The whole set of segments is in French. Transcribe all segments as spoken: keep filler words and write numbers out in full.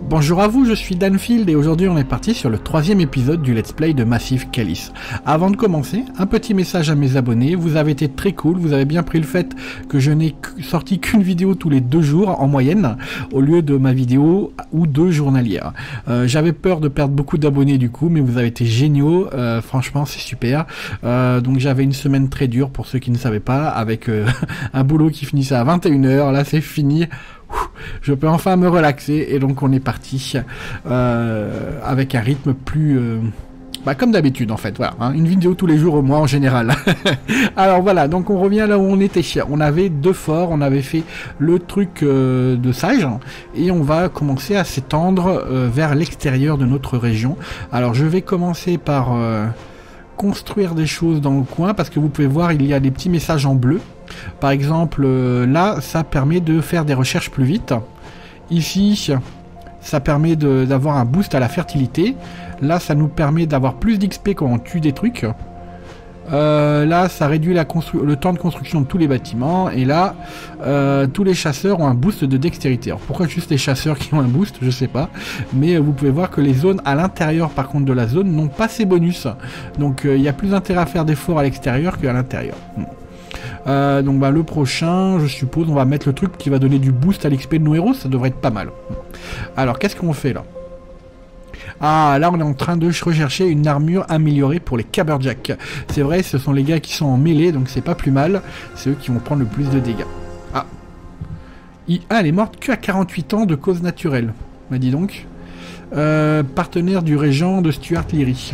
Bonjour à vous, je suis Danfield et aujourd'hui on est parti sur le troisième épisode du Let's Play de Massive Calyx. Avant de commencer, un petit message à mes abonnés, vous avez été très cool, vous avez bien pris le fait que je n'ai sorti qu'une vidéo tous les deux jours en moyenne, au lieu de ma vidéo ou deux journalières. Euh, J'avais peur de perdre beaucoup d'abonnés du coup, mais vous avez été géniaux, euh, franchement c'est super. Euh, donc j'avais une semaine très dure pour ceux qui ne savaient pas, avec euh, un boulot qui finissait à vingt et une heures, là c'est fini. Je peux enfin me relaxer et donc on est parti euh, avec un rythme plus euh, bah, comme d'habitude en fait, voilà, hein, une vidéo tous les jours au moins en général. Alors voilà, donc on revient là où on était. On avait deux forts, on avait fait le truc euh, de sage et on va commencer à s'étendre euh, vers l'extérieur de notre région. Alors je vais commencer par euh, construire des choses dans le coin parce que vous pouvez voir il y a des petits messages en bleu. Par exemple, euh, là, ça permet de faire des recherches plus vite. Ici, ça permet d'avoir un boost à la fertilité. Là, ça nous permet d'avoir plus d'X P quand on tue des trucs. Euh, là, ça réduit la le temps de construction de tous les bâtiments. Et là, euh, tous les chasseurs ont un boost de dextérité. Alors, pourquoi juste les chasseurs qui ont un boost, je sais pas. Mais euh, vous pouvez voir que les zones à l'intérieur, par contre, de la zone, n'ont pas ces bonus. Donc, il euh, y a plus intérêt à faire des forts à l'extérieur qu'à l'intérieur. Hmm. Euh, donc bah, le prochain, je suppose, on va mettre le truc qui va donner du boost à l'X P de nos héros, ça devrait être pas mal. Alors, qu'est-ce qu'on fait là? Ah, là on est en train de rechercher une armure améliorée pour les Caberjack. C'est vrai, ce sont les gars qui sont en mêlée, donc c'est pas plus mal. C'est eux qui vont prendre le plus de dégâts. Ah, I A, elle est morte qu'à quarante-huit ans de cause naturelle. Bah dis donc. Euh, partenaire du régent de Stuart Leary.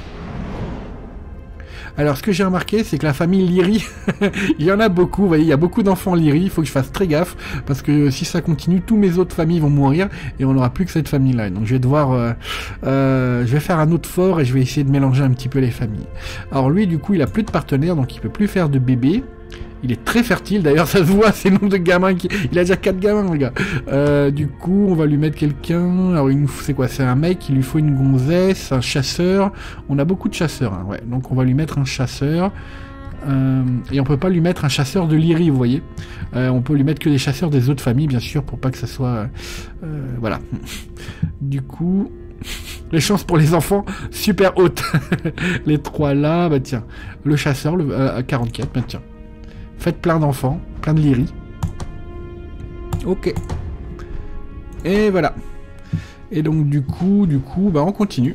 Alors, ce que j'ai remarqué, c'est que la famille Leary, il y en a beaucoup, vous voyez, il y a beaucoup d'enfants Leary, il faut que je fasse très gaffe, parce que si ça continue, tous mes autres familles vont mourir, et on n'aura plus que cette famille-là. Donc je vais devoir, euh, euh, je vais faire un autre fort, et je vais essayer de mélanger un petit peu les familles. Alors lui, du coup, il a plus de partenaires, donc il peut plus faire de bébés. Il est très fertile, d'ailleurs ça se voit, c'est le nombre de gamins qui... Il a déjà quatre gamins, le gars. Euh, du coup, on va lui mettre quelqu'un... Alors, il nous... c'est quoi? C'est un mec, il lui faut une gonzesse, un chasseur. On a beaucoup de chasseurs, hein, ouais. Donc, on va lui mettre un chasseur. Euh... Et on peut pas lui mettre un chasseur de Leary, vous voyez. Euh, on peut lui mettre que des chasseurs des autres familles, bien sûr, pour pas que ça soit... Euh... Voilà. Du coup... Les chances pour les enfants, super hautes. Les trois là, bah tiens. Le chasseur, le... Euh, à quarante-quatre, bah tiens. Faites plein d'enfants, plein de Leary. Ok. Et voilà. Et donc du coup, du coup, bah on continue.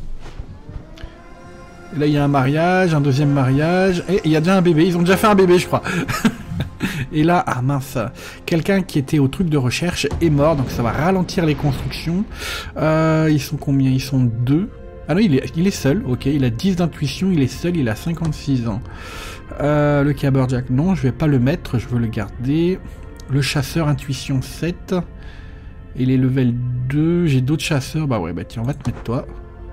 Et là il y a un mariage, un deuxième mariage. Et il y a déjà un bébé, ils ont déjà fait un bébé je crois. Et là, ah mince, quelqu'un qui était au truc de recherche est mort, donc ça va ralentir les constructions. Euh, ils sont combien? Ils sont deux. Ah non, il est, il est seul, ok, il a dix d'intuition, il est seul, il a cinquante-six ans. Euh, le Caberjack, non, je vais pas le mettre, je veux le garder. Le chasseur, intuition sept. Il est level deux, j'ai d'autres chasseurs, bah ouais, bah tiens, on va te mettre toi.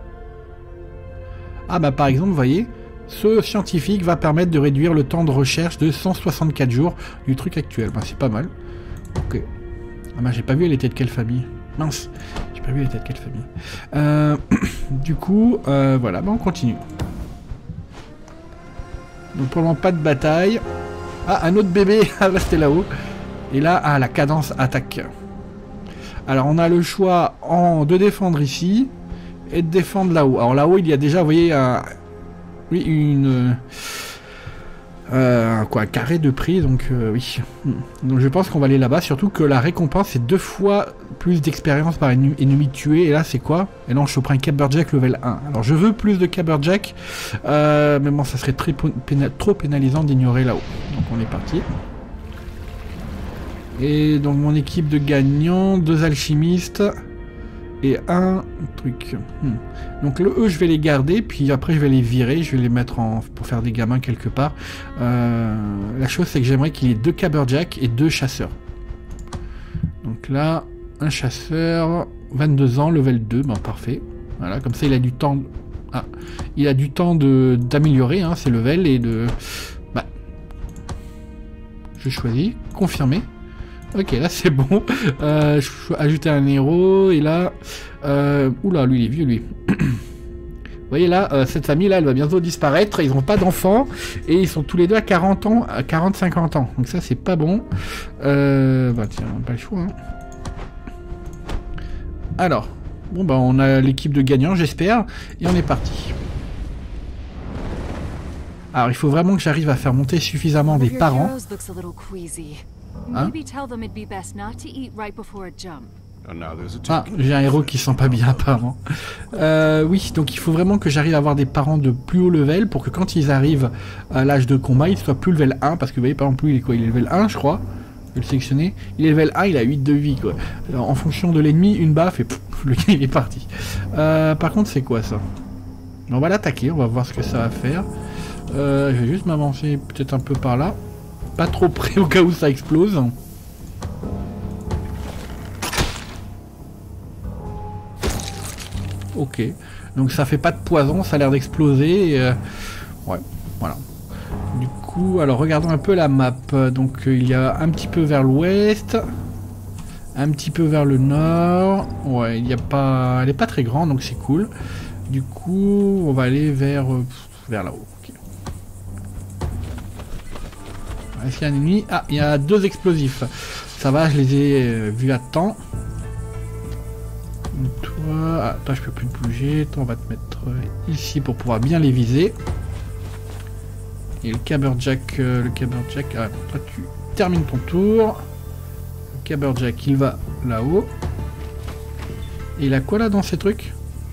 Ah bah par exemple, vous voyez, ce scientifique va permettre de réduire le temps de recherche de cent soixante-quatre jours du truc actuel, bah c'est pas mal. Ok. Ah bah j'ai pas vu, elle était de quelle famille? Mince, j'ai pas vu, elle était de quelle famille. Euh, du coup, euh, voilà, bah on continue. Donc pour le moment pas de bataille. Ah, un autre bébé à rester là-haut. Et là, ah, la cadence attaque. Alors on a le choix en, de défendre ici et de défendre là-haut. Alors là-haut il y a déjà, vous voyez, un, oui, une... Euh, quoi, un carré de prix, donc euh, oui. Donc je pense qu'on va aller là-bas, surtout que la récompense c'est deux fois plus d'expérience par ennemi tué, et là c'est quoi? Et non, je prends un Caberjack level un. Alors je veux plus de Caberjack, euh, mais bon, ça serait très péna trop pénalisant d'ignorer là-haut. Donc on est parti. Et donc mon équipe de gagnants, deux alchimistes et un truc. Hmm. Donc le eux je vais les garder, puis après je vais les virer, je vais les mettre en pour faire des gamins quelque part. Euh, la chose c'est que j'aimerais qu'il y ait deux Caberjack et deux chasseurs. Donc là, un chasseur, vingt-deux ans, level deux, ben parfait. Voilà, comme ça il a du temps. Ah, il a du temps de d'améliorer hein, ses levels et de. Bah, je choisis, confirmer. Ok, là c'est bon. Euh, je vais ajouter un héros. Et là... Euh, oula, lui il est vieux lui. Vous voyez là, euh, cette famille là, elle va bientôt disparaître. Ils n'ont pas d'enfants. Et ils sont tous les deux à quarante ans, à quarante cinquante ans. Donc ça c'est pas bon. Euh, bah tiens, pas le choix. Hein. Alors, bon bah on a l'équipe de gagnants, j'espère, et on est parti. Alors il faut vraiment que j'arrive à faire monter suffisamment des parents. Hein? Ah, j'ai un héros qui sent pas bien apparemment. Euh, oui, donc il faut vraiment que j'arrive à avoir des parents de plus haut level pour que quand ils arrivent à l'âge de combat, ils soient plus level un, parce que vous voyez par exemple lui il est quoi? Il est level un je crois. Je vais le sélectionner. Il est level un, il a huit de vie quoi. Alors, en fonction de l'ennemi, une baffe et pff, le gars il est parti. Euh, par contre c'est quoi ça? On va l'attaquer, on va voir ce que ça va faire. Euh, je vais juste m'avancer peut-être un peu par là. Pas trop près au cas où ça explose. Ok, donc ça fait pas de poison, ça a l'air d'exploser. Euh... Ouais, voilà. Du coup, alors regardons un peu la map. Donc euh, il y a un petit peu vers l'ouest, un petit peu vers le nord. Ouais, il y a pas, elle est pas très grande, donc c'est cool. Du coup, on va aller vers euh, vers là-haut. Okay. Est-ce qu'il y a un ennemi? Ah, il y a deux explosifs. Ça va, je les ai euh, vus à temps. Toi, ah, toi je peux plus te bouger, toi on va te mettre ici pour pouvoir bien les viser. Et le Caberjack, euh, le Caberjack, ah, toi tu termines ton tour. Le Caberjack il va là-haut. Et il a quoi là dans ces trucs?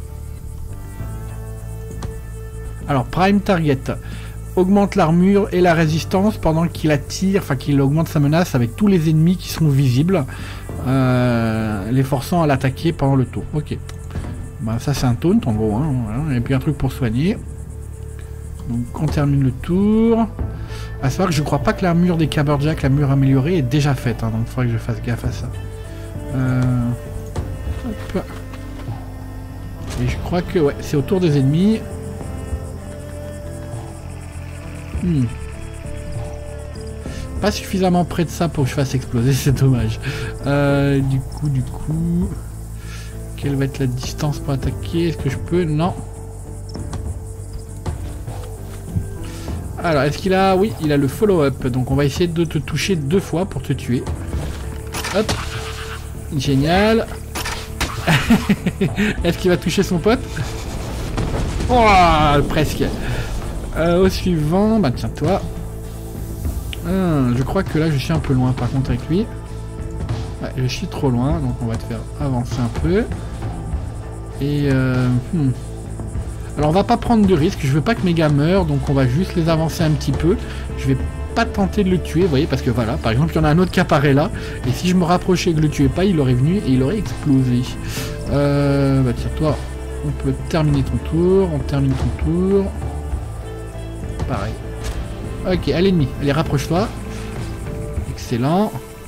Alors Prime Target augmente l'armure et la résistance pendant qu'il attire, enfin qu'il augmente sa menace avec tous les ennemis qui sont visibles. Euh, les forçant à l'attaquer pendant le tour. Ok. Bah, ça c'est un taunt en gros. Hein, voilà. Et puis un truc pour soigner. Donc on termine le tour. À savoir que je crois pas que l'armure des Caberjack, la mur améliorée, est déjà faite. Hein, donc il faudrait que je fasse gaffe à ça. Euh... Hop. Et je crois que ouais, c'est au tour des ennemis. Hmm. Pas suffisamment près de ça pour que je fasse exploser, c'est dommage. Euh, du coup, du coup... Quelle va être la distance pour attaquer? Est-ce que je peux? Non. Alors, est-ce qu'il a... Oui, il a le follow-up. Donc, on va essayer de te toucher deux fois pour te tuer. Hop. Génial. Est-ce qu'il va toucher son pote? Oh, presque. Euh, au suivant, bah tiens toi. Ah, je crois que là je suis un peu loin par contre avec lui. Ouais, je suis trop loin, donc on va te faire avancer un peu. Et euh, hmm. Alors on va pas prendre de risque, je veux pas que mes gars meurent, donc on va juste les avancer un petit peu. Je vais pas tenter de le tuer, vous voyez, parce que voilà, par exemple il y en a un autre qui apparaît là, et si je me rapprochais et que je le tuais pas, il aurait venu et il aurait explosé. Euh, bah tiens toi, on peut terminer ton tour, on termine ton tour. Pareil. Ok, à l'ennemi. Allez, rapproche-toi. Excellent.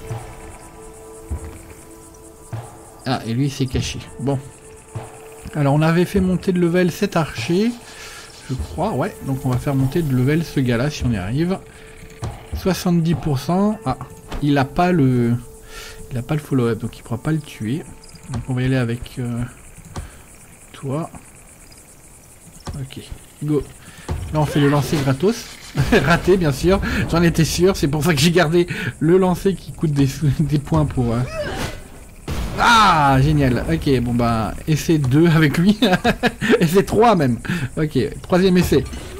Ah, et lui, il s'est caché. Bon. Alors, on avait fait monter de level cet archer. Je crois, ouais. Donc, on va faire monter de level ce gars-là, si on y arrive. soixante-dix pour cent. Ah, il n'a pas le... Il n'a pas le follow-up, donc il ne pourra pas le tuer. Donc, on va y aller avec... Euh... Toi. Ok. Go. Là on fait le lancer gratos. Raté bien sûr, j'en étais sûr, c'est pour ça que j'ai gardé le lancer qui coûte des, des points pour... Euh... Ah génial, ok bon bah essai deux avec lui. Essai trois même. Ok, troisième essai.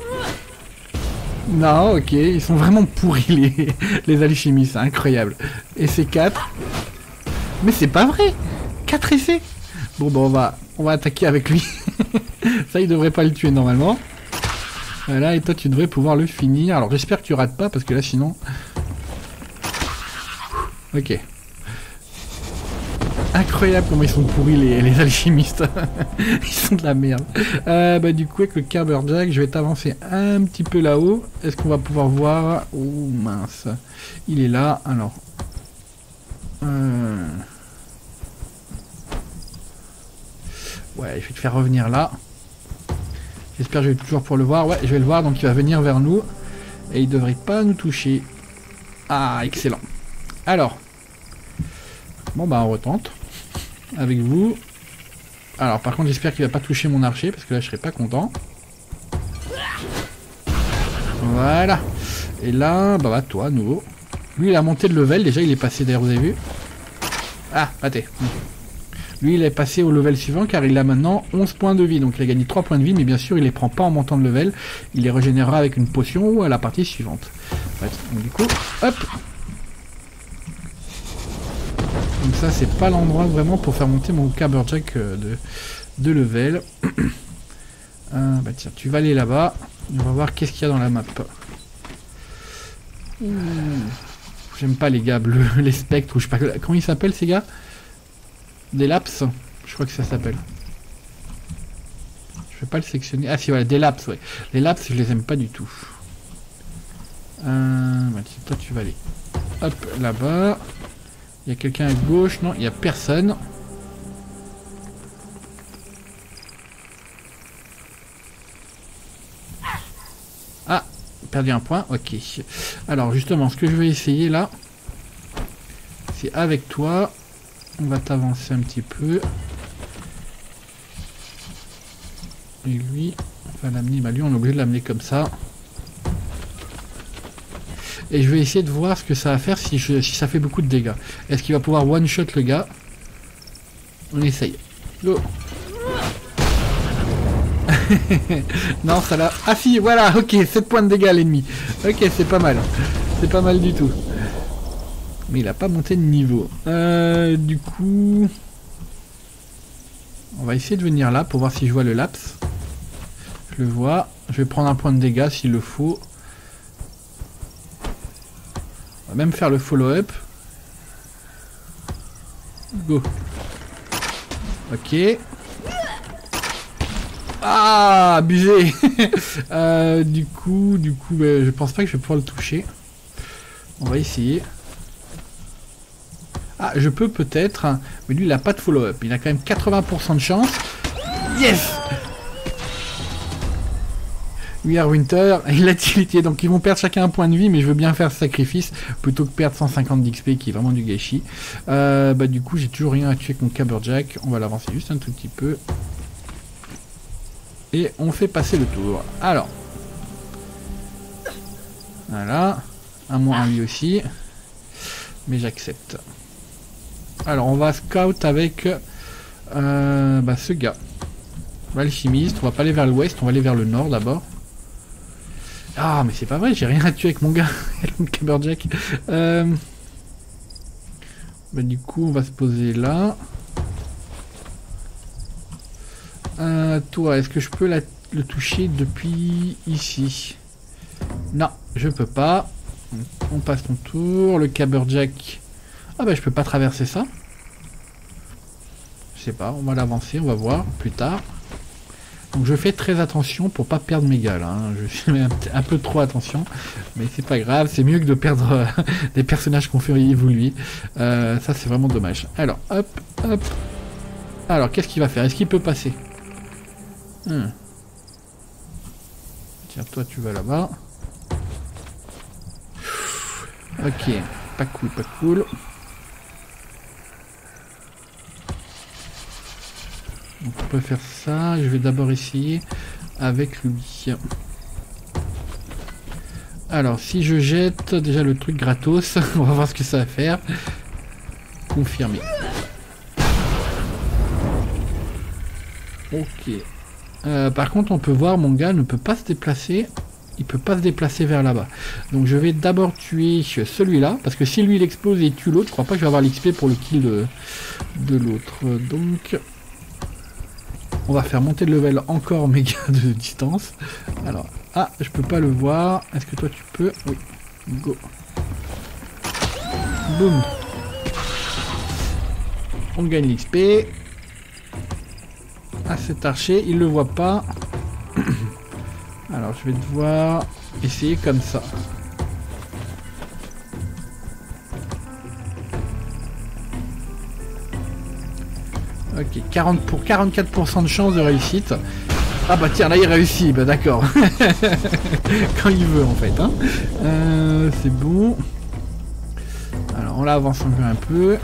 Non ok, ils sont vraiment pourris les, les alchimistes, c'est incroyable. Essai quatre. Mais c'est pas vrai, quatre essais. Bon bah on va, on va attaquer avec lui. Ça il devrait pas le tuer normalement. Voilà, et toi tu devrais pouvoir le finir. Alors j'espère que tu rates pas parce que là sinon... Ok. Incroyable comment ils sont pourris les, les alchimistes. Ils sont de la merde. Euh, bah du coup avec le Caberjack je vais t'avancer un petit peu là-haut. Est-ce qu'on va pouvoir voir... Oh mince. Il est là. Alors... Euh... Ouais, je vais te faire revenir là. J'espère que je vais toujours pouvoir le voir. Ouais, je vais le voir, donc il va venir vers nous. Et il devrait pas nous toucher. Ah, excellent. Alors. Bon, bah on retente. Avec vous. Alors, par contre, j'espère qu'il va pas toucher mon archer, parce que là, je serais pas content. Voilà. Et là, bah, bah toi, à nouveau. Lui, il a monté de level. Déjà, il est passé d'ailleurs, vous avez vu. Ah, raté. Lui, il est passé au level suivant car il a maintenant onze points de vie. Donc il a gagné trois points de vie, mais bien sûr, il les prend pas en montant de level. Il les régénérera avec une potion ou à la partie suivante. Ouais, donc du coup, hop. Donc ça, c'est pas l'endroit vraiment pour faire monter mon Caberjack de, de level. euh, bah tiens, tu vas aller là-bas. On va voir qu'est-ce qu'il y a dans la map. J'aime pas les gars bleus, les spectres, ou je sais pas comment ils s'appellent ces gars. Des laps, je crois que ça s'appelle. Je vais pas le sectionner. Ah si voilà, des laps, ouais. Les laps, je les aime pas du tout. Euh, bah, toi tu vas aller. Hop, là-bas. Il y a quelqu'un à gauche, non, il y a personne. Ah, perdu un point, ok. Alors justement, ce que je vais essayer là, c'est avec toi. On va t'avancer un petit peu. Et lui, on va l'amener. Bah lui, on est obligé de l'amener comme ça. Et je vais essayer de voir ce que ça va faire si, je, si ça fait beaucoup de dégâts. Est-ce qu'il va pouvoir one-shot le gars? On essaye. Go. Non, ça l'a... Ah si, voilà, ok, sept points de dégâts à l'ennemi. Ok, c'est pas mal. C'est pas mal du tout. Mais il a pas monté de niveau. Euh, du coup... On va essayer de venir là pour voir si je vois le laps. Je le vois. Je vais prendre un point de dégâts s'il le faut. On va même faire le follow-up. Go. Ok. Ah, abusé. euh, Du coup, du coup, bah, je pense pas que je vais pouvoir le toucher. On va essayer. Ah, je peux peut-être. Mais lui, il a pas de follow-up. Il a quand même quatre-vingts pour cent de chance. Yes. We are Winter, il a tilté, donc ils vont perdre chacun un point de vie, mais je veux bien faire ce sacrifice plutôt que perdre cent cinquante d'X P qui est vraiment du gâchis. Euh, bah du coup j'ai toujours rien à tuer avec mon Caberjack, on va l'avancer juste un tout petit peu. Et on fait passer le tour. Alors. Voilà. Un moins lui aussi. Mais j'accepte. Alors on va scout avec euh, bah, ce gars. L'alchimiste, on va pas aller vers l'ouest, on va aller vers le nord d'abord. Ah mais c'est pas vrai, j'ai rien à tuer avec mon gars, mon Caberjack. Euh... Bah, du coup on va se poser là. Euh, toi, est-ce que je peux la, le toucher depuis ici? Non, je peux pas. On passe ton tour, le Caberjack. Ah bah je peux pas traverser ça. Je sais pas, on va l'avancer, on va voir plus tard. Donc je fais très attention pour pas perdre mes gars là, hein. Je fais un, un peu trop attention, mais c'est pas grave, c'est mieux que de perdre euh, des personnages qu'on fait évoluer. Euh, ça c'est vraiment dommage. Alors hop, hop. Alors qu'est-ce qu'il va faire? Est-ce qu'il peut passer? hmm. Tiens, toi tu vas là-bas. Ok, pas cool, pas cool. Donc on peut faire ça, je vais d'abord essayer avec lui. Alors si je jette déjà le truc gratos, on va voir ce que ça va faire. Confirmer. Ok. Euh, par contre on peut voir mon gars ne peut pas se déplacer. Il peut pas se déplacer vers là-bas. Donc je vais d'abord tuer celui-là. Parce que si lui il explose et il tue l'autre, je crois pas que je vais avoir l'X P pour le kill de, de l'autre. Donc... On va faire monter le level encore méga de distance. Alors, ah, je peux pas le voir. Est-ce que toi tu peux? Oui. Go. Boum. On gagne l'X P. Ah, cet archer, il le voit pas. Alors, je vais devoir essayer comme ça. Ok, quarante pour quarante-quatre pour cent de chance de réussite. Ah bah tiens, là il réussit, bah d'accord. Quand il veut en fait. Hein. Euh, c'est bon. Alors on l'avance un peu.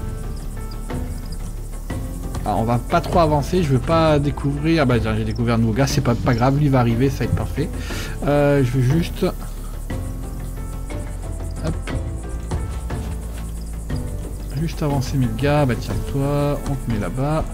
Alors on va pas trop avancer, je veux pas découvrir... Ah bah j'ai découvert un nouveau gars, c'est pas, pas grave, lui va arriver, ça va être parfait. Euh, je veux juste... Hop. juste avancer mes gars. Bah tiens, toi, on te met là-bas.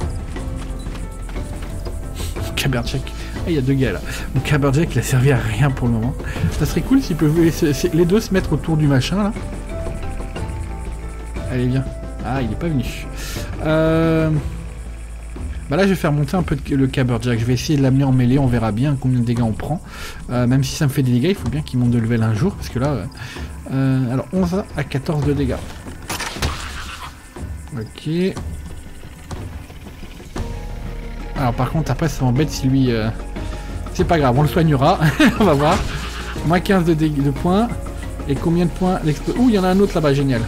Caberjack. Ah, il y a deux gars là. Mon Caberjack, il a servi à rien pour le moment. Ça serait cool s'ils peuvent les deux se mettre autour du machin là. Allez, viens. Ah, il est pas venu. Euh... Bah là, je vais faire monter un peu le Caberjack. Je vais essayer de l'amener en mêlée. On verra bien combien de dégâts on prend. Euh, même si ça me fait des dégâts, il faut bien qu'il monte de level un jour. Parce que là... Euh... Alors, onze à quatorze de dégâts. Ok. Alors par contre après ça m'embête si lui... Euh... C'est pas grave, on le soignera. On va voir. Moins quinze de, dé... de points. Et combien de points l'explo... Ouh, il y en a un autre là-bas, génial.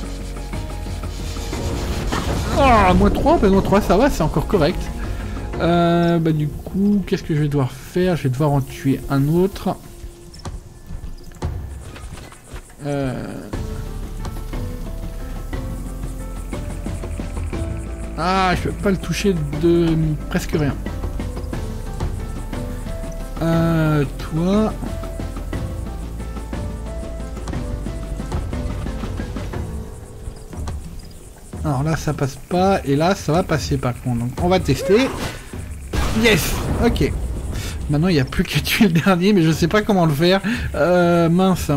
Oh, moins trois, bah, moins trois ça va, c'est encore correct. Euh, bah du coup, qu'est-ce que je vais devoir faire? Je vais devoir en tuer un autre. Euh... Ah, je peux pas le toucher de presque rien. Euh, toi... Alors là, ça passe pas. Et là, ça va passer par contre. Donc, on va tester. Yes. Ok. Maintenant, il n'y a plus qu'à tuer le dernier, mais je sais pas comment le faire. Euh, mince.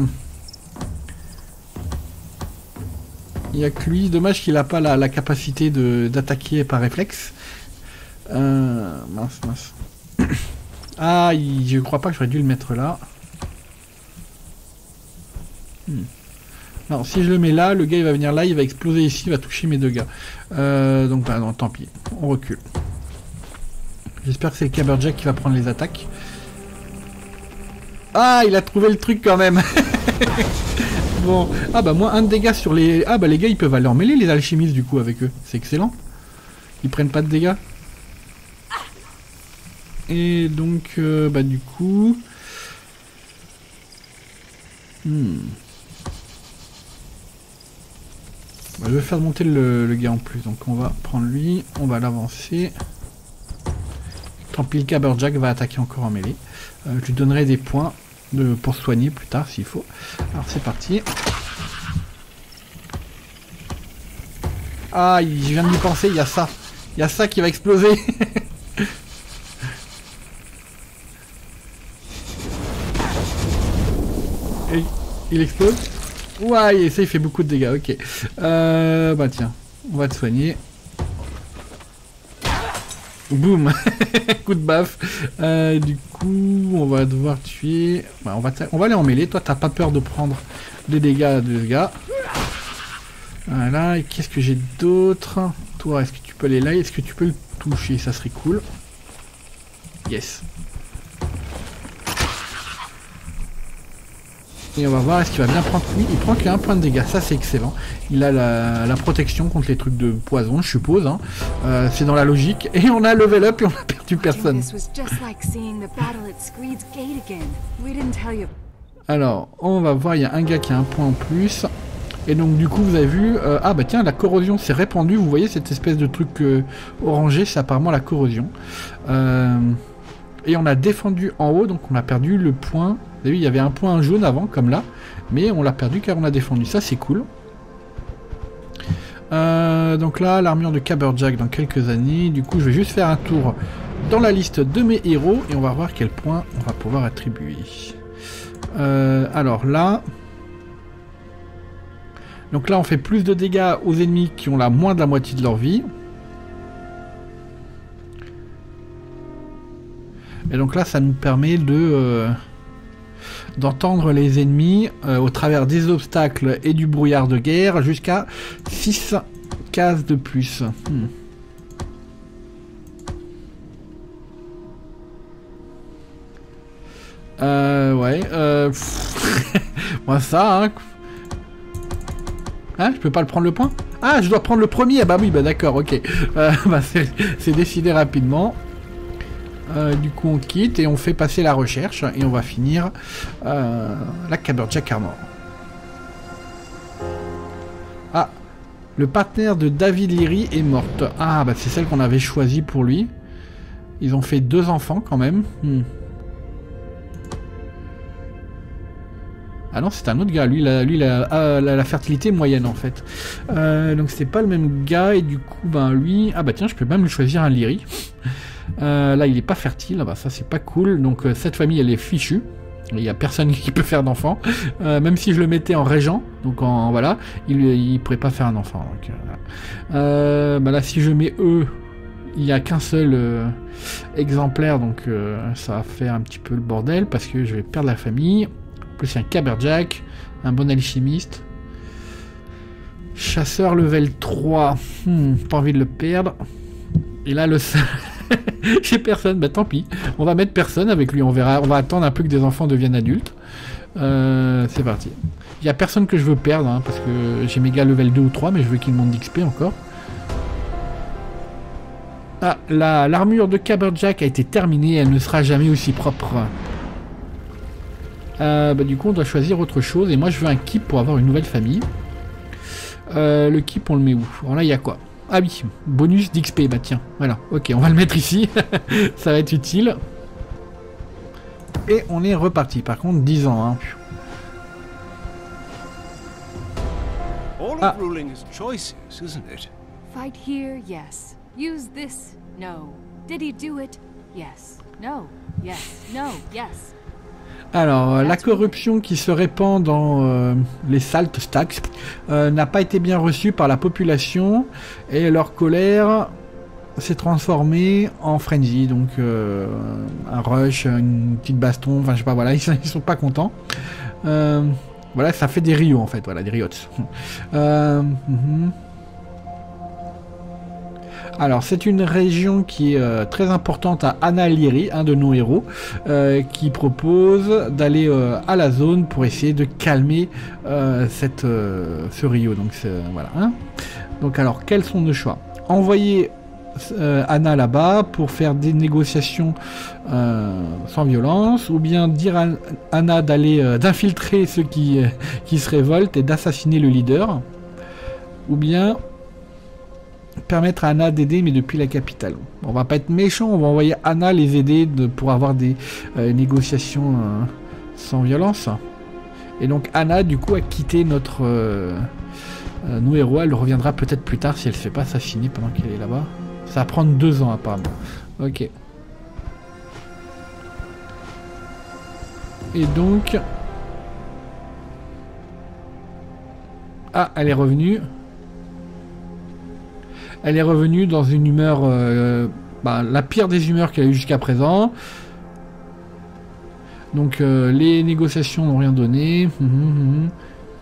Il n'y a que lui. Dommage qu'il n'a pas la, la capacité d'attaquer par réflexe. Euh, mince, mince. Ah, il, je crois pas que j'aurais dû le mettre là. Hmm. Non, si je le mets là, le gars il va venir là, il va exploser ici, il va toucher mes deux gars. Euh, donc bah non, tant pis, on recule. J'espère que c'est le Caberjack qui va prendre les attaques. Ah, il a trouvé le truc quand même. Bon, ah bah moi un de dégâts sur les... Ah bah les gars ils peuvent aller en mêlée les alchimistes du coup avec eux, c'est excellent. Ils prennent pas de dégâts. Et donc euh, bah du coup... Hmm... Je vais faire monter le, le gars en plus, donc on va prendre lui, on va l'avancer. Tant pis, le Caberjack va attaquer encore en mêlée. Euh, je lui donnerai des points de, pour soigner plus tard s'il faut. Alors c'est parti. Ah, je viens de y penser, il y a ça. Il y a ça qui va exploser. Et il explose. Ouais, et ça il fait beaucoup de dégâts, ok. Euh, bah tiens, on va te soigner. Boum. Coup de baffe. Euh, du coup, on va devoir tuer... Bah, on, va on va aller en mêlée. Toi, t'as pas peur de prendre des dégâts de ce gars. Voilà, et qu'est-ce que j'ai d'autre? Toi, est-ce que tu peux aller là? Est-ce que tu peux le toucher? Ça serait cool. Yes. Et on va voir est-ce qu'il va bien prendre... Oui, il prend qu'un point de dégâts, ça c'est excellent. Il a la, la protection contre les trucs de poison, je suppose. Hein. Euh, c'est dans la logique. Et on a level up et on a perdu personne. Alors, on va voir, il y a un gars qui a un point en plus. Et donc du coup, vous avez vu... Euh, ah bah tiens, la corrosion s'est répandue. Vous voyez cette espèce de truc euh, orangé, c'est apparemment la corrosion. Euh, et on a défendu en haut, donc on a perdu le point... Vous avez vu, il y avait un point jaune avant, comme là, mais on l'a perdu car on a défendu. Ça, c'est cool. Euh, donc là, l'armure de Caberjack dans quelques années. Du coup, je vais juste faire un tour dans la liste de mes héros et on va voir quel point on va pouvoir attribuer. Euh, alors là... Donc là, on fait plus de dégâts aux ennemis qui ont la moins de la moitié de leur vie. Et donc là, ça nous permet de... Euh, d'entendre les ennemis euh, au travers des obstacles et du brouillard de guerre jusqu'à six cases de plus. Hmm. Euh, ouais, euh... moi ça, hein. Hein, je peux pas le prendre le point? Ah, je dois prendre le premier. Ah bah oui, bah d'accord, ok. Euh, bah c'est décidé rapidement. Euh, du coup on quitte et on fait passer la recherche et on va finir euh, la Caberjack Armor. Ah, le partenaire de David Leary est morte. Ah bah c'est celle qu'on avait choisie pour lui. Ils ont fait deux enfants quand même. Hmm. Ah non, c'est un autre gars. Lui, il a, lui, il a, a la, la fertilité moyenne en fait. Euh, donc c'est pas le même gars et du coup, ben lui, ah bah tiens, je peux même lui choisir un Lyri. Euh, là, il est pas fertile. Ah bah ça, c'est pas cool. Donc euh, cette famille, elle est fichue. Il y a personne qui peut faire d'enfant. Euh, même si je le mettais en régent, donc en voilà, il, il pourrait pas faire un enfant. Donc, euh, voilà. euh, bah là, si je mets eux. Il n'y a qu'un seul euh, exemplaire, donc euh, ça va faire un petit peu le bordel parce que je vais perdre la famille. En plus, il y a un Caberjack, un bon alchimiste. Chasseur level trois. Hmm, pas envie de le perdre. Et là, le seul. J'ai personne, bah tant pis. On va mettre personne avec lui, on verra. On va attendre un peu que des enfants deviennent adultes. Euh, c'est parti. Il n'y a personne que je veux perdre hein, parce que j'ai méga level deux ou trois, mais je veux qu'il monte d'X P encore. Ah, la, l'armure de Caberjack a été terminée, elle ne sera jamais aussi propre. Euh, bah, du coup, on doit choisir autre chose. Et moi, je veux un keep pour avoir une nouvelle famille. Euh, le keep, on le met où? Alors là, il y a quoi? Ah oui, bonus d'X P. Bah tiens, voilà. Ok, on va le mettre ici. Ça va être utile. Et on est reparti. Par contre, dix ans. Hein. Ah. Fight here, yes. Use this, no. Did he do it? Yes. No. Yes. No. Yes. Alors, la corruption qui se répand dans euh, les salt stacks euh, n'a pas été bien reçue par la population et leur colère s'est transformée en frenzy, donc euh, un rush, une petite baston, enfin je sais pas, voilà, ils, ils sont pas contents. Euh, voilà, ça fait des riots en fait, voilà, des riots. Euh, mm-hmm. Alors, c'est une région qui est euh, très importante à Anna Lyri, un de nos héros, euh, qui propose d'aller euh, à la zone pour essayer de calmer euh, cette, euh, ce Rio. Donc, voilà. Hein. Donc, alors, quels sont nos choix? Envoyer euh, Anna là-bas pour faire des négociations euh, sans violence, ou bien dire à Anna d'aller euh, d'infiltrer ceux qui, euh, qui se révoltent et d'assassiner le leader, ou bien permettre à Anna d'aider mais depuis la capitale. On va pas être méchant, on va envoyer Anna les aider de, pour avoir des euh, négociations euh, sans violence. Et donc Anna du coup a quitté notre euh, euh, nos héros, elle reviendra peut-être plus tard si elle se fait pas assassiner pendant qu'elle est là-bas. Ça va prendre deux ans apparemment. Ok. Et donc... Ah, elle est revenue. Elle est revenue dans une humeur, euh, bah, la pire des humeurs qu'elle a eu jusqu'à présent. Donc euh, les négociations n'ont rien donné. Mmh, mmh.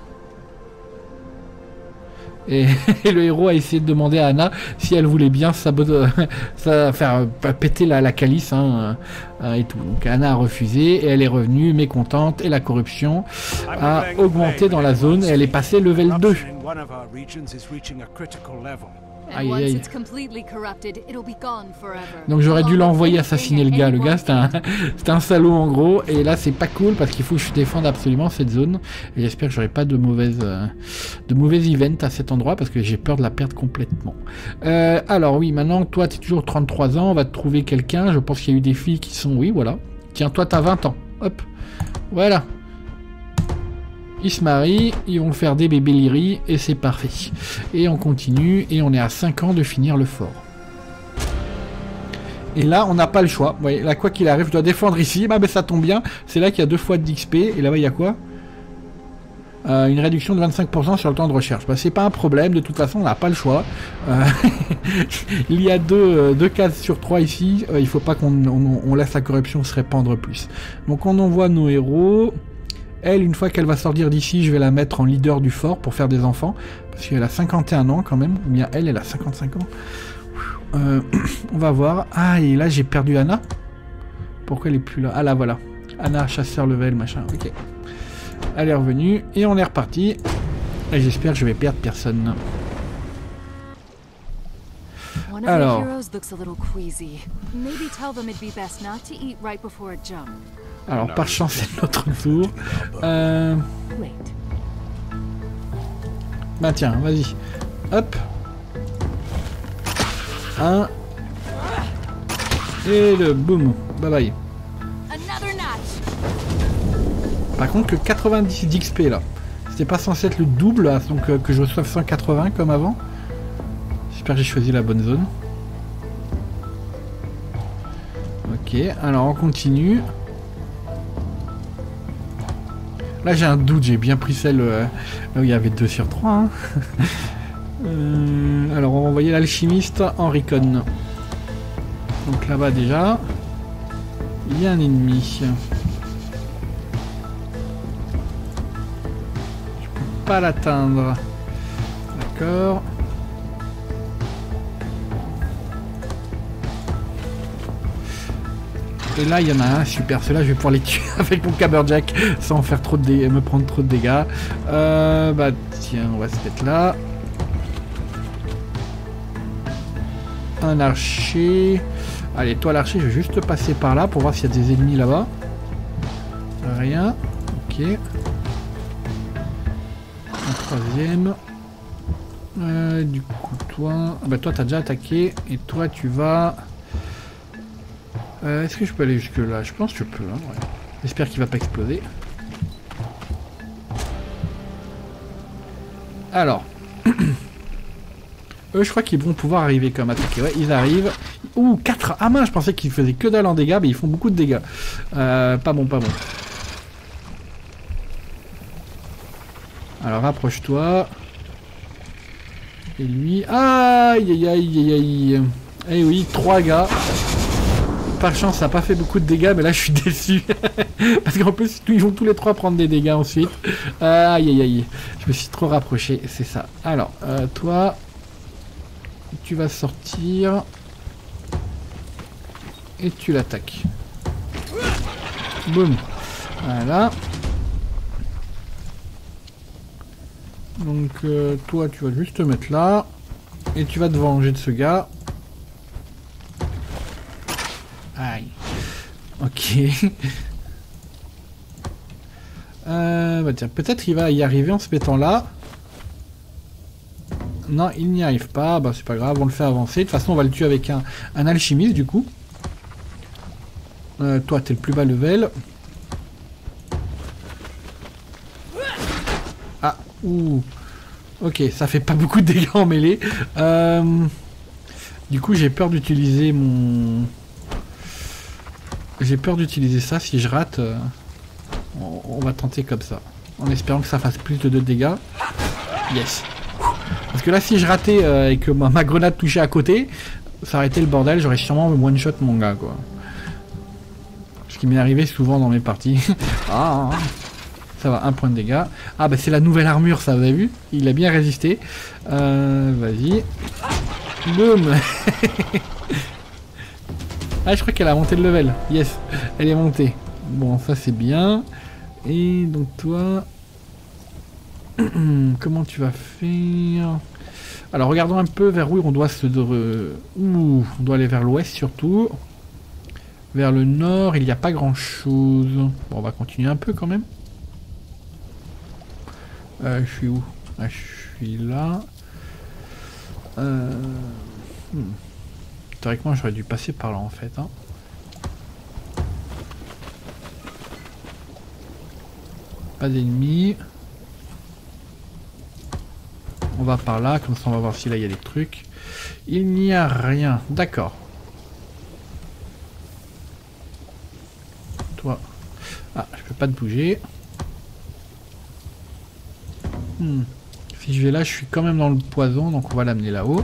Et, et le héros a essayé de demander à Anna si elle voulait bien ça, ça faire péter la, la calice hein, euh, et tout. Donc Anna a refusé et elle est revenue mécontente et la corruption a augmenté dans la zone et elle est passée level deux. Aïe, aïe. Donc j'aurais dû l'envoyer assassiner le gars. Le gars c'est un, c'est un salaud en gros. Et là c'est pas cool parce qu'il faut que je défende absolument cette zone. Et j'espère que j'aurai pas de mauvaises euh, de mauvais events à cet endroit parce que j'ai peur de la perdre complètement. Euh, alors oui, maintenant toi t'es toujours trente-trois ans, on va te trouver quelqu'un. Je pense qu'il y a eu des filles qui sont... Oui voilà. Tiens, toi t'as vingt ans. Hop. Voilà. Ils se marient, ils vont faire des bébés Lyri et c'est parfait. Et on continue et on est à cinq ans de finir le fort. Et là, on n'a pas le choix. Vous voyez, là, quoi qu'il arrive, je dois défendre ici. Bah, ben, ça tombe bien. C'est là qu'il y a deux fois d'X P. Et là-bas, il y a quoi euh, une réduction de vingt-cinq pour cent sur le temps de recherche. Bah, c'est pas un problème. De toute façon, on n'a pas le choix. Euh, il y a deux, deux cases sur trois ici. Euh, il faut pas qu'on on, on laisse la corruption se répandre plus. Donc, on envoie nos héros. Elle, une fois qu'elle va sortir d'ici, je vais la mettre en leader du fort pour faire des enfants. Parce qu'elle a cinquante et un ans quand même. Ou bien elle, elle a cinquante-cinq ans. Euh, on va voir. Ah, et là, j'ai perdu Anna. Pourquoi elle est plus là? Ah, là, voilà. Anna, chasseur level, machin. Ok. Elle est revenue. Et on est reparti. Et j'espère que je vais perdre personne. Alors... Alors, par chance, c'est notre tour. Euh... Bah tiens, vas-y. Hop. Un. Et le boum. Bye bye. Par contre que quatre-vingt-dix d'X P là. C'était pas censé être le double, là, donc euh, que je reçoive cent quatre-vingts comme avant. J'espère que j'ai choisi la bonne zone. Ok, alors on continue. Là j'ai un doute, j'ai bien pris celle euh, là où il y avait deux sur trois. Hein. euh, alors on va envoyer l'alchimiste en recon. Donc là-bas déjà, il y a un ennemi. Je peux pas l'atteindre. D'accord. Et là il y en a un, super, ceux-là je vais pouvoir les tuer avec mon Caberjack sans faire trop de dégâts, me prendre trop de dégâts. Euh, bah tiens, on va se mettre là. Un archer. Allez, toi l'archer, je vais juste passer par là pour voir s'il y a des ennemis là-bas. Rien. Ok. Un troisième. Euh, du coup, toi... Ah bah toi t'as déjà attaqué. Et toi tu vas... Euh, Est-ce que je peux aller jusque là? Je pense que je peux. Hein, ouais. J'espère qu'il va pas exploser. Alors. Eux, je crois qu'ils vont pouvoir arriver comme attaquer. Ouais, ils arrivent. Ouh, quatre. Ah mince, je pensais qu'ils faisaient que dalle en dégâts, mais ils font beaucoup de dégâts. Euh, pas bon, pas bon. Alors, rapproche-toi. Et lui... Aïe, aïe, aïe, aïe, aïe. Eh oui, trois gars. Par chance, ça n'a pas fait beaucoup de dégâts, mais là, je suis déçu. Parce qu'en plus, ils vont tous les trois prendre des dégâts ensuite. Euh, aïe, aïe, aïe. Je me suis trop rapproché, c'est ça. Alors, euh, toi, tu vas sortir. Et tu l'attaques. Boum. Voilà. Donc, euh, toi, tu vas juste te mettre là. Et tu vas te venger de ce gars. Aïe. Ok. euh, bah tiens, peut-être qu'il va y arriver en se mettant là. Non, il n'y arrive pas. Bah c'est pas grave, on le fait avancer. De toute façon, on va le tuer avec un, un alchimiste du coup. Euh, toi, t'es le plus bas level. Ah, ouh. Ok, ça fait pas beaucoup de dégâts en mêlée. Euh, du coup, j'ai peur d'utiliser mon... J'ai peur d'utiliser ça, si je rate, euh, on, on va tenter comme ça. En espérant que ça fasse plus de deux dégâts. Yes. Parce que là, si je ratais euh, et que ma, ma grenade touchait à côté, ça aurait été le bordel, j'aurais sûrement one-shot mon gars, quoi. Ce qui m'est arrivé souvent dans mes parties. Ah, ça va, un point de dégâts. Ah bah c'est la nouvelle armure, ça, vous avez vu? Il a bien résisté. Euh, vas-y. Boum. Ah, je crois qu'elle a monté le level. Yes, elle est montée. Bon, ça c'est bien. Et donc toi... Comment tu vas faire? Alors, regardons un peu vers où on doit se... Ouh, on doit aller vers l'ouest surtout. Vers le nord, il n'y a pas grand-chose. Bon, on va continuer un peu quand même. Euh, je suis où? Ah, je suis là. Euh... Hmm. Théoriquement, j'aurais dû passer par là en fait. Hein. Pas d'ennemis. On va par là, comme ça on va voir si là il y a des trucs. Il n'y a rien. D'accord. Toi. Ah, je peux pas te bouger. Hmm. Si je vais là, je suis quand même dans le poison, donc on va l'amener là-haut.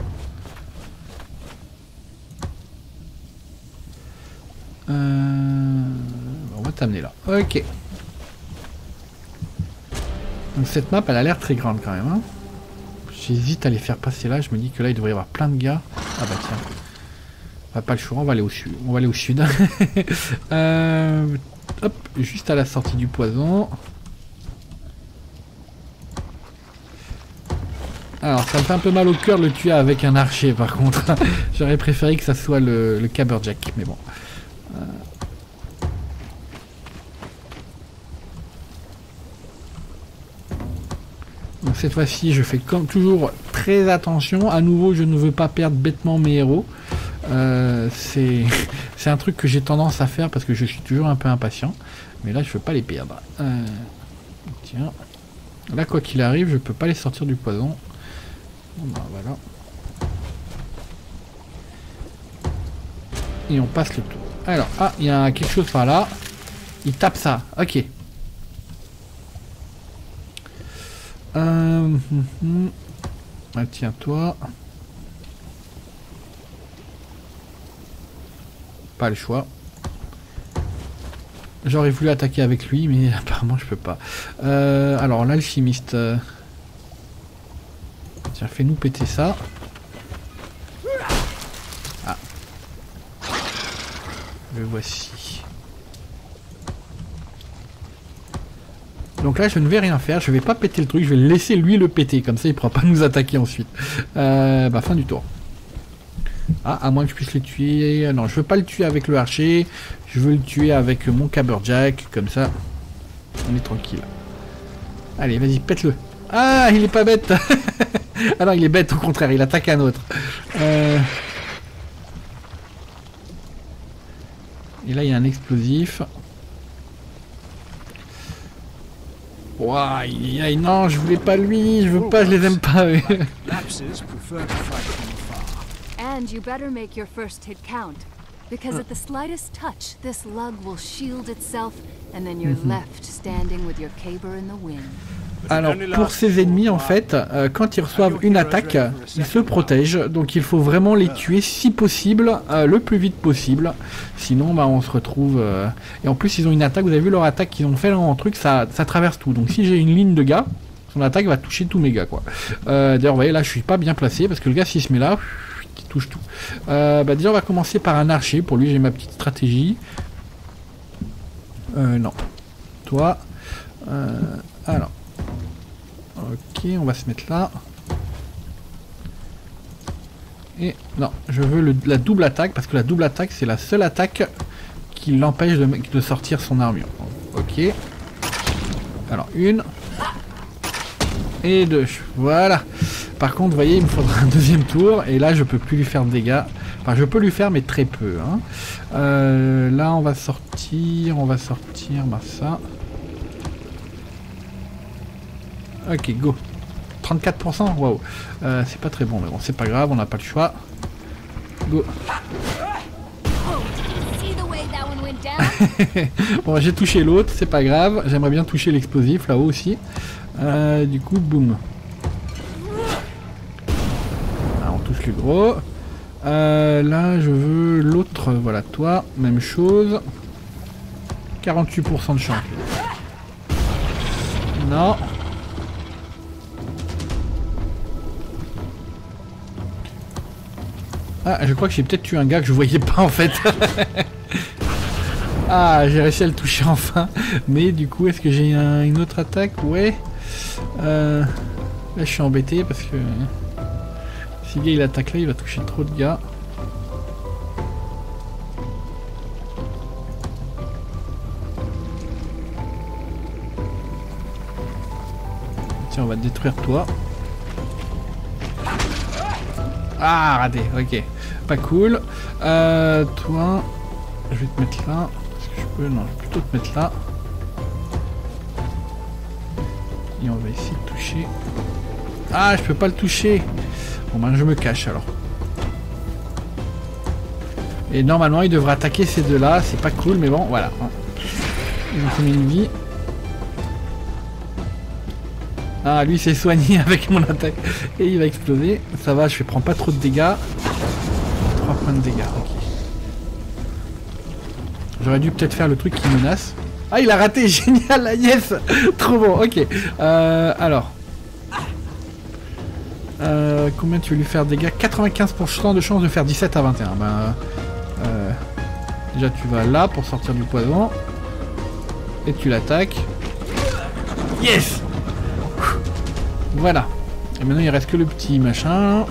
Euh... On va t'amener là. Ok. Donc cette map, elle a l'air très grande quand même. Hein. J'hésite à les faire passer là. Je me dis que là, il devrait y avoir plein de gars. Ah bah tiens. On va pas le choix. On va aller au sud. On va aller au sud. euh... Hop, juste à la sortie du poison. Alors, ça me fait un peu mal au cœur de le tuer avec un archer, par contre. J'aurais préféré que ça soit le, le Caberjack, mais bon. Euh... Donc cette fois-ci, je fais comme toujours très attention. À nouveau, je ne veux pas perdre bêtement mes héros. Euh, c'est c'est un truc que j'ai tendance à faire parce que je suis toujours un peu impatient. Mais là, je ne veux pas les perdre. Euh, tiens. Là, quoi qu'il arrive, je peux pas les sortir du poison. Bon, ben, voilà. Et on passe le tour. Alors, ah, il y a quelque chose par là. Il tape ça. Ok. Euh, hum, hum. Ah, tiens, toi. Pas le choix. J'aurais voulu attaquer avec lui, mais apparemment je peux pas. Euh, alors, l'alchimiste. Euh... Tiens, fais-nous péter ça. Ah. Le voici. Donc là, je ne vais rien faire. Je vais pas péter le truc. Je vais laisser lui le péter. Comme ça, il pourra pas nous attaquer ensuite. Euh, bah, fin du tour. Ah, à moins que je puisse le tuer. Non, je veux pas le tuer avec le archer. Je veux le tuer avec mon caberjack. Comme ça, on est tranquille. Allez, vas-y, pète-le. Ah, il est pas bête. Ah non, il est bête, au contraire. Il attaque un autre. Euh... Et là, il y a un explosif. Ouah, il... non, je voulais pas lui. Je veux pas, je les aime pas. And you better make your first hit count, because at the slightest touch, this lug will shield itself, and then you're left standing with your caber in the wind. Alors, pour ces ennemis, en fait, euh, quand ils reçoivent une attaque, ils se protègent. Donc, il faut vraiment les tuer, si possible, euh, le plus vite possible. Sinon, bah, on se retrouve... Euh... Et en plus, ils ont une attaque. Vous avez vu leur attaque qu'ils ont fait là, en truc, ça, ça traverse tout. Donc, si j'ai une ligne de gars, son attaque va toucher tous mes gars, quoi. Euh, D'ailleurs, vous voyez, là, je suis pas bien placé, parce que le gars, s'il se met là, il touche tout. Euh, bah, déjà, on va commencer par un archer. Pour lui, j'ai ma petite stratégie. Euh, non. Toi. Euh, alors... Ok, on va se mettre là. Et non, je veux le, la double attaque, parce que la double attaque, c'est la seule attaque qui l'empêche de, de sortir son armure. Ok. Alors, une. Et deux. Voilà. Par contre, vous voyez, il me faudra un deuxième tour. Et là, je peux plus lui faire de dégâts. Enfin, je peux lui faire, mais très peu. Hein. Euh, là, on va sortir. On va sortir bah, ça. Ok, go. trente-quatre pour cent, waouh. Euh, c'est pas très bon, mais bon, c'est pas grave, on n'a pas le choix. Go. Bon, j'ai touché l'autre, c'est pas grave. J'aimerais bien toucher l'explosif là-haut aussi. Euh, du coup, boum. Ah, on touche le gros. Euh, là, je veux l'autre. Voilà, toi, même chose. quarante-huit pour cent de chance. Non. Ah, je crois que j'ai peut-être tué un gars que je voyais pas en fait. Ah, j'ai réussi à le toucher enfin. Mais du coup, est-ce que j'ai un, une autre attaque? Ouais. Euh, là, je suis embêté parce que si le gars il attaque là, il va toucher trop de gars. Tiens, on va détruire toi. Ah, raté, ok. Pas cool. Euh, toi, je vais te mettre là. Est-ce que je peux? Non, je vais plutôt te mettre là. Et on va essayer de toucher. Ah, je peux pas le toucher. Bon, ben, je me cache alors. Et normalement, il devrait attaquer ces deux-là. C'est pas cool, mais bon, voilà. Ils ont fait une vie. Ah, lui s'est soigné avec mon attaque et il va exploser. Ça va, je ne prends pas trop de dégâts. trois points de dégâts, ok. J'aurais dû peut-être faire le truc qui menace. Ah, il a raté, génial, yes. Trop bon, ok. Euh, alors. Euh, combien tu veux lui faire de dégâts? quatre-vingt-quinze pour cent de chance de faire dix-sept à vingt et un. Ben, euh, déjà, tu vas là pour sortir du poison. Et tu l'attaques. Yes. Voilà. Et maintenant il reste que le petit machin.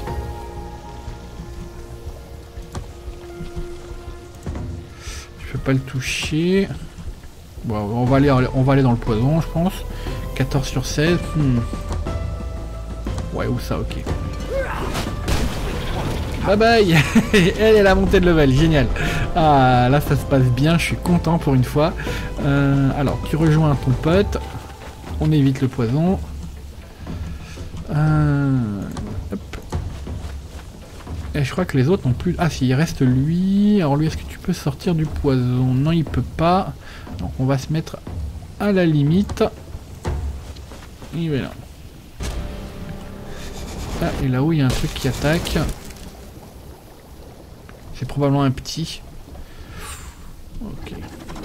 Je peux pas le toucher. Bon, on va aller, on va aller dans le poison, je pense. quatorze sur seize. Hmm. Ouais, où ça, ok. Bye bye. Elle est la montée de level, génial. Ah, là ça se passe bien, je suis content pour une fois. Euh, alors, tu rejoins ton pote. On évite le poison. Euh, hop. Et je crois que les autres n'ont plus... Ah si, il reste lui. Alors lui, est-ce que tu peux sortir du poison? Non, il peut pas. Donc on va se mettre à la limite. Il est là. Ah, et là-haut, il y a un truc qui attaque. C'est probablement un petit. Ok.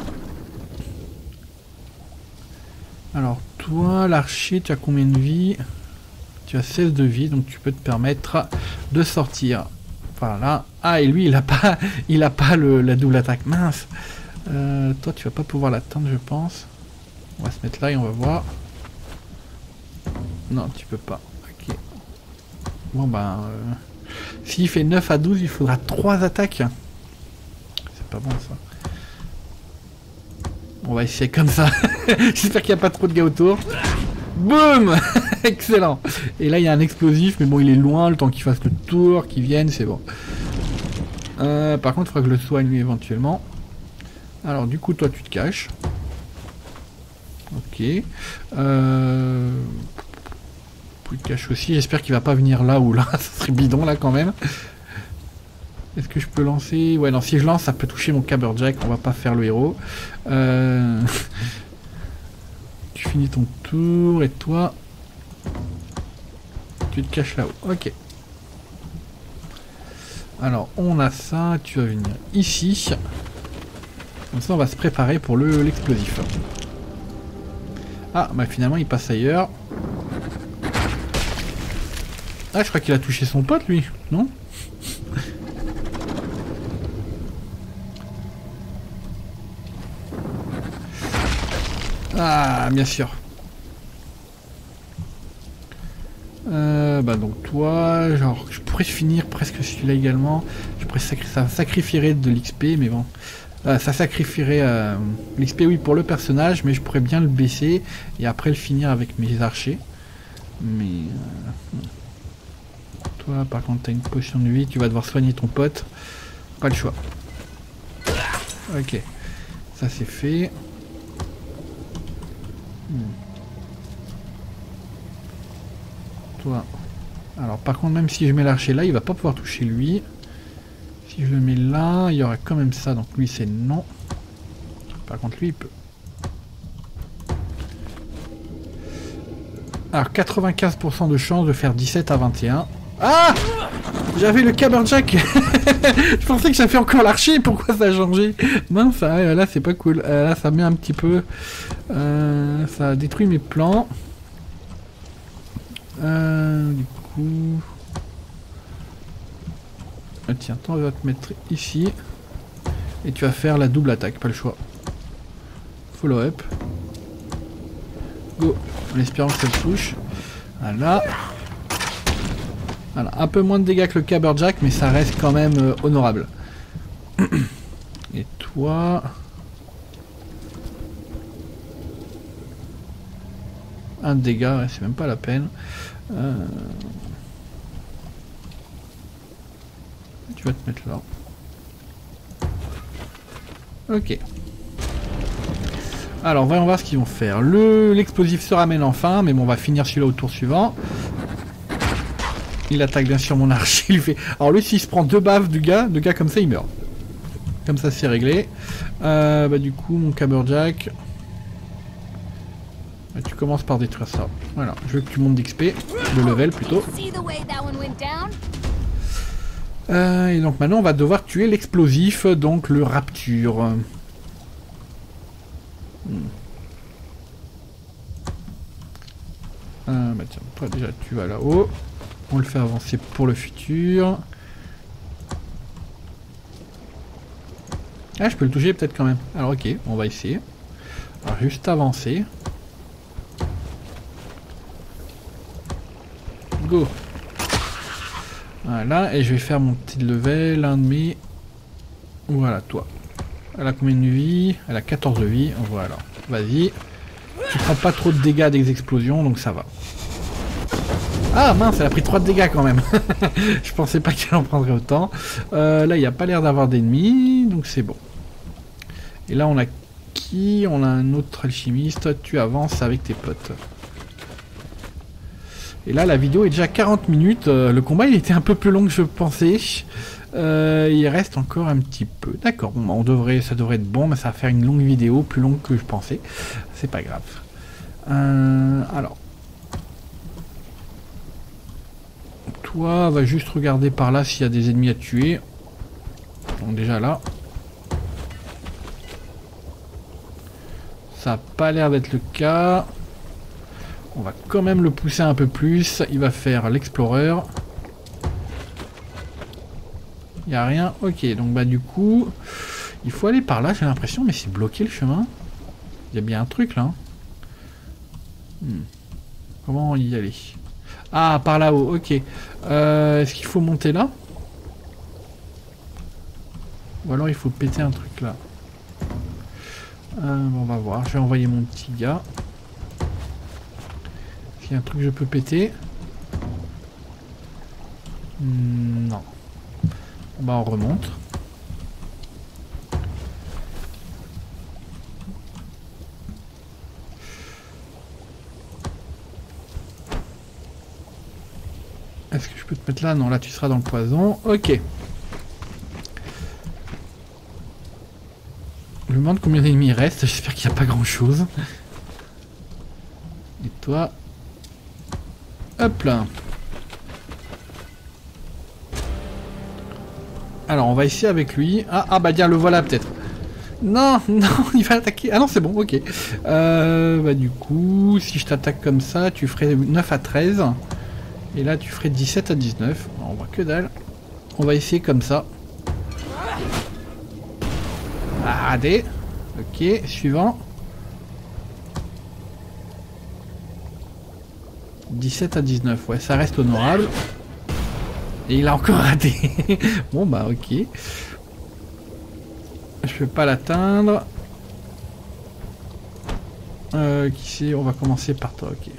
Alors, toi, l'archer, tu as combien de vie? Tu as seize de vie, donc tu peux te permettre de sortir. Voilà. Ah, et lui, il a pas, il a pas le, la double attaque. Mince. Euh, toi, tu vas pas pouvoir l'atteindre, je pense. On va se mettre là et on va voir. Non, tu peux pas. Ok. Bon, ben... Euh, s'il fait neuf à douze, il faudra trois attaques. C'est pas bon, ça. On va essayer comme ça. J'espère qu'il n'y a pas trop de gars autour. Boum. Excellent. Et là, il y a un explosif, mais bon, il est loin. Le temps qu'il fasse le tour, qu'il vienne, c'est bon. Euh, par contre, il faudra que je le soigne, lui, éventuellement. Alors, du coup, toi, tu te caches. Ok. Euh... Tu te caches aussi. J'espère qu'il va pas venir là ou là. Ça serait bidon, là, quand même. Est-ce que je peux lancer? Ouais, non, si je lance, ça peut toucher mon Caberjack. On va pas faire le héros. Euh... tu finis ton tour. Et toi, tu te caches là-haut. Ok. Alors, on a ça. Tu vas venir ici. Comme ça, on va se préparer pour le l'explosif. Ah, bah finalement, il passe ailleurs. Ah, je crois qu'il a touché son pote, lui. Non? Ah, bien sûr. Euh, bah donc toi, genre, je pourrais finir presque celui-là également. Je pourrais sacri ça sacrifierait de l'X P, mais bon. Euh, ça sacrifierait euh, l'X P, oui, pour le personnage, mais je pourrais bien le baisser et après le finir avec mes archers. Mais... Euh, toi, par contre, t'as une potion de vie, tu vas devoir soigner ton pote. Pas le choix. Ok. Ça, c'est fait. Hmm. Toi. Alors, par contre, même si je mets l'archer là, il va pas pouvoir toucher lui. Si je le mets là, il y aura quand même ça. Donc, lui, c'est non. Par contre, lui, il peut. Alors, quatre-vingt-quinze pour cent de chance de faire dix-sept à vingt et un. Ah! J'avais le Caberjack. Je pensais que j'avais encore l'archer. Pourquoi ça a changé? Non, ça, là, c'est pas cool. Euh, là, ça met un petit peu... Euh, ça détruit mes plans. Euh, du coup... Ah, tiens, toi, on va te mettre ici. Et tu vas faire la double attaque, pas le choix. Follow up. Go. En espérant que ça le touche. Voilà. Voilà, un peu moins de dégâts que le Caberjack, mais ça reste quand même euh, honorable. Et toi... Un dégât, ouais, c'est même pas la peine. Euh... Tu vas te mettre là. Ok. Alors, voyons voir ce qu'ils vont faire. Le l'explosif se ramène enfin, mais bon, on va finir celui-là au tour suivant. Il attaque bien sûr mon archer. Il fait... Alors lui, s'il se prend deux baffes du gars, deux gars comme ça, il meurt. Comme ça, c'est réglé. Euh, bah du coup, mon Caberjack... Bah, tu commences par détruire ça. Voilà, je veux que tu montes d'X P, de level plutôt. Euh, et donc maintenant, on va devoir tuer l'explosif, donc le Rapture. Hmm. Euh, bah tiens, toi déjà, tu vas là-haut. On le fait avancer pour le futur. Ah, je peux le toucher peut-être quand même. Alors ok, on va essayer. Alors juste avancer. Go. Voilà, et je vais faire mon petit level, un de mes... Voilà, toi. Elle a combien de vie? Elle a quatorze de vie. Voilà, vas-y. Tu prends pas trop de dégâts des explosions, donc ça va. Ah mince, elle a pris trois de dégâts quand même. Je pensais pas qu'elle en prendrait autant. Euh, là, il n'y a pas l'air d'avoir d'ennemis, donc c'est bon. Et là, on a qui? On a un autre alchimiste. Tu avances avec tes potes. Et là, la vidéo est déjà quarante minutes. Euh, le combat, il était un peu plus long que je pensais. Euh, il reste encore un petit peu. D'accord, bon, on devrait, ça devrait être bon, mais ça va faire une longue vidéo, plus longue que je pensais. C'est pas grave. Euh, alors. Toi, va juste regarder par là s'il y a des ennemis à tuer. Donc déjà là. Ça n'a pas l'air d'être le cas. On va quand même le pousser un peu plus. Il va faire l'explorer. Il n'y a rien. Ok, donc bah du coup, il faut aller par là, j'ai l'impression, mais c'est bloqué le chemin. Il y a bien un truc là. Hmm. Comment y aller? Ah, par là-haut, ok. Euh, Est-ce qu'il faut monter là? Ou alors il faut péter un truc là. Euh, bon, on va voir, je vais envoyer mon petit gars. Est-ce qu'il y a un truc que je peux péter? hmm, Non. Bah on remonte. Est-ce que je peux te mettre là? Non, là tu seras dans le poison. Ok. Je me demande combien d'ennemis il reste. J'espère qu'il n'y a pas grand chose. Et toi... Hop là. Alors on va essayer avec lui. Ah, ah bah tiens, le voilà peut-être. Non, non, il va attaquer. Ah non, c'est bon, ok. Euh, bah du coup, si je t'attaque comme ça, tu ferais neuf à treize. Et là, tu ferais dix-sept à dix-neuf. On voit que dalle. On va essayer comme ça. Ah, allez. Ok, suivant. dix-sept à dix-neuf, ouais, ça reste honorable. Et il a encore raté. Bon bah ok. Je peux pas l'atteindre. Euh, qui c'est? On va commencer par toi, ok.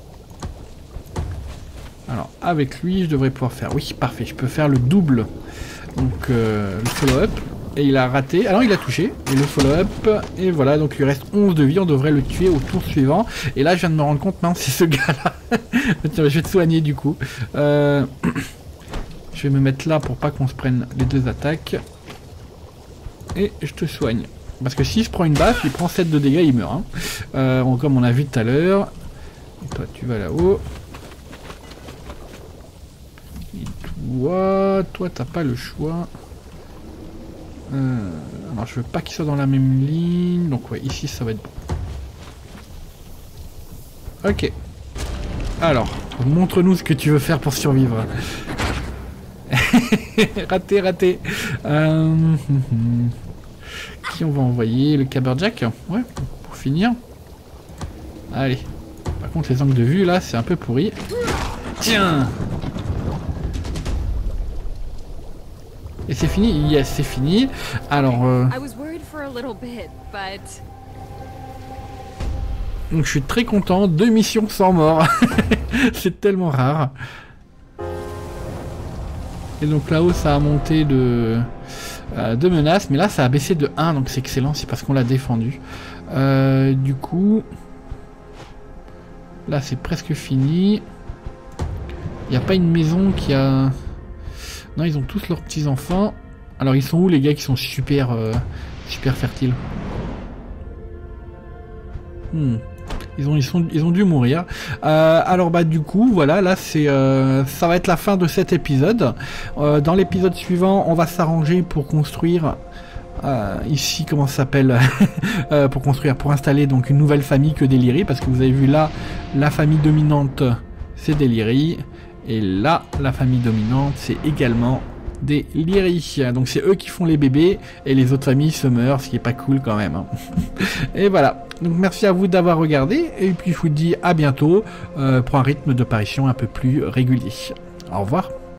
Alors avec lui je devrais pouvoir faire... Oui parfait, je peux faire le double. Donc euh, le follow-up. Et il a raté. Alors il a touché. Et le follow-up. Et voilà, donc il lui reste onze de vie. On devrait le tuer au tour suivant. Et là je viens de me rendre compte, non c'est ce gars là. Tiens, je vais te soigner du coup. Euh... Je vais me mettre là pour pas qu'on se prenne les deux attaques. Et je te soigne. Parce que s'il se prend une baffe, il prend sept de dégâts, il meurt. Hein. Euh, comme on a vu tout à l'heure. Et toi, tu vas là-haut. Et toi, toi, t'as pas le choix. Euh, alors, je veux pas qu'il soit dans la même ligne. Donc, ouais, ici, ça va être bon. Ok. Alors, montre-nous ce que tu veux faire pour survivre. Raté, raté. Euh... Qui on va envoyer? Le Caberjack? Ouais, pour finir. Allez. Par contre, les angles de vue, là, c'est un peu pourri. Tiens! Et c'est fini? Yes, c'est fini. Alors... Euh... Donc, je suis très content. Deux missions sans mort. C'est tellement rare. Et donc là-haut ça a monté de euh, deux menaces, mais là ça a baissé de un, donc c'est excellent, c'est parce qu'on l'a défendu. Euh, du coup, là c'est presque fini. Il n'y a pas une maison qui a... Non, ils ont tous leurs petits-enfants. Alors ils sont où les gars qui sont super, euh, super fertiles? Hmm. Ils ont, ils, sont, ils ont dû mourir. Euh, alors bah du coup, voilà, là c'est, euh, ça va être la fin de cet épisode. Euh, dans l'épisode suivant, on va s'arranger pour construire... Euh, ici, comment ça s'appelle euh, pour construire, pour installer donc une nouvelle famille que des Lyri, parce que vous avez vu là, la famille dominante, c'est des Lyri. Et là, la famille dominante, c'est également des Lyri. Donc c'est eux qui font les bébés, et les autres familles se meurent, ce qui est pas cool quand même. Hein. Et voilà. Donc merci à vous d'avoir regardé, et puis je vous dis à bientôt euh, pour un rythme de parution un peu plus régulier. Au revoir.